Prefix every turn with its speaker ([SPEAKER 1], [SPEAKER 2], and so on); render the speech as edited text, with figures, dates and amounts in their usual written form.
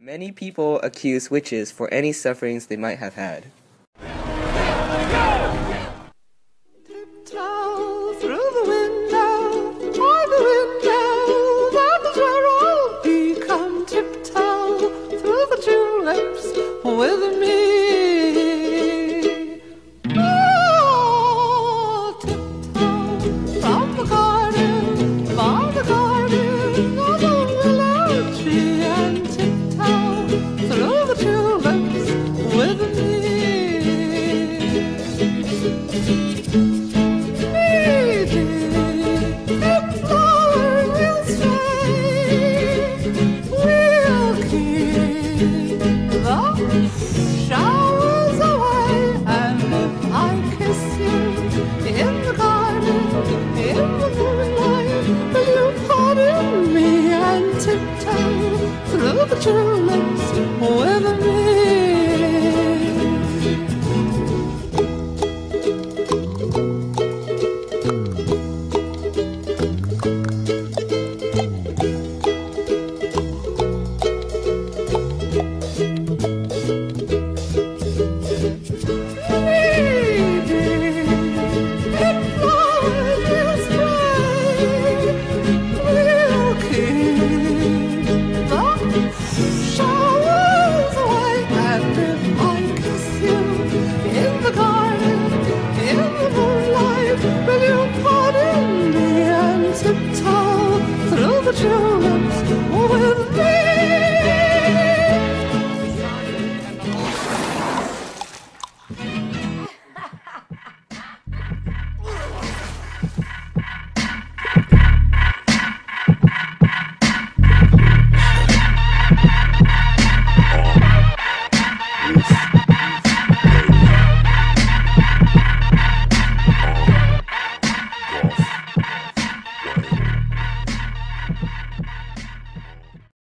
[SPEAKER 1] Many people accuse witches for any sufferings they might have had.
[SPEAKER 2] Tiptoe through the window, by the window, that is where I'll be. Come tiptoe through the tulips with me. Oh, tiptoe from the garden, by the garden, of the willow tree, and tiptoe through the tulips with me. Showers away, and if I kiss you in the garden, in the moonlight, will you pardon me and tiptoe through the tulips with me? Will you pardon me and tiptoe through the tulips?